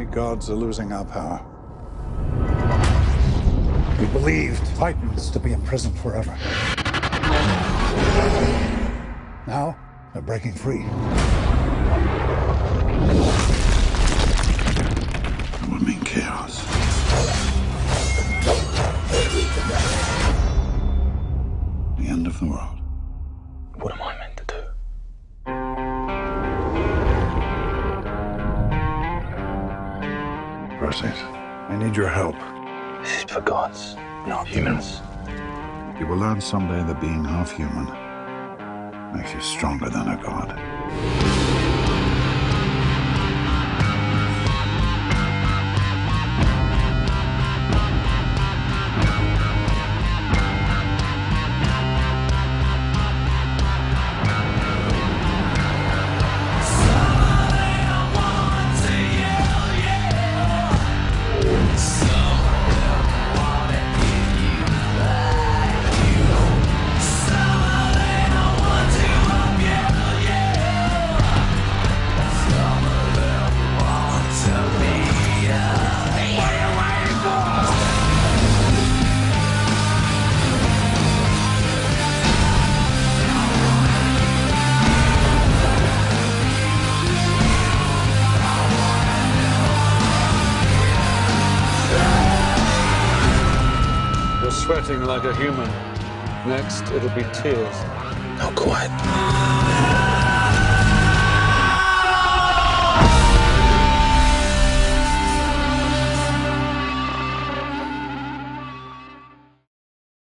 gods are losing our power. We believed Titans to be imprisoned forever. Now, they're breaking free. It would mean chaos. The end of the world. What am I meant to do? Perseus, I need your help. This is for gods, not humans. You will learn someday that being half human makes you stronger than a god. You're sweating like a human. Next, it'll be tears. Not quite.